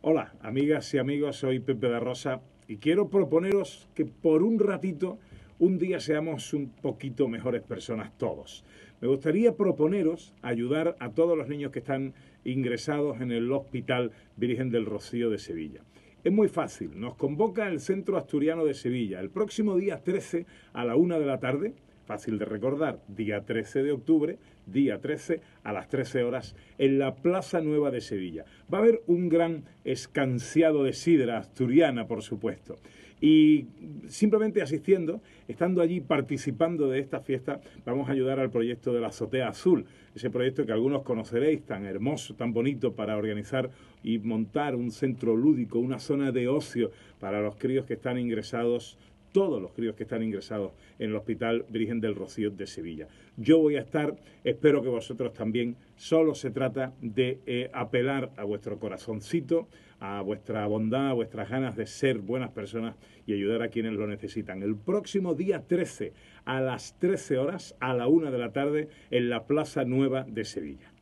Hola, amigas y amigos, soy Pepe da Rosa y quiero proponeros que por un ratito, un día seamos un poquito mejores personas todos. Me gustaría proponeros ayudar a todos los niños que están ingresados en el Hospital Virgen del Rocío de Sevilla. Es muy fácil, nos convoca el Centro Asturiano de Sevilla el próximo día 13 a la 1 de la tarde. Fácil de recordar, día 13 de octubre, día 13 a las 13 horas en la Plaza Nueva de Sevilla. Va a haber un gran escanciado de sidra asturiana, por supuesto. Y simplemente asistiendo, estando allí participando de esta fiesta, vamos a ayudar al proyecto de la Azotea Azul, ese proyecto que algunos conoceréis, tan hermoso, tan bonito para organizar y montar un centro lúdico, una zona de ocio para los críos que están ingresados, todos los críos que están ingresados en el Hospital Virgen del Rocío de Sevilla. Yo voy a estar, espero que vosotros también. Solo se trata de apelar a vuestro corazoncito, a vuestra bondad, a vuestras ganas de ser buenas personas y ayudar a quienes lo necesitan. El próximo día 13 a las 13 horas, a la 1 de la tarde, en la Plaza Nueva de Sevilla.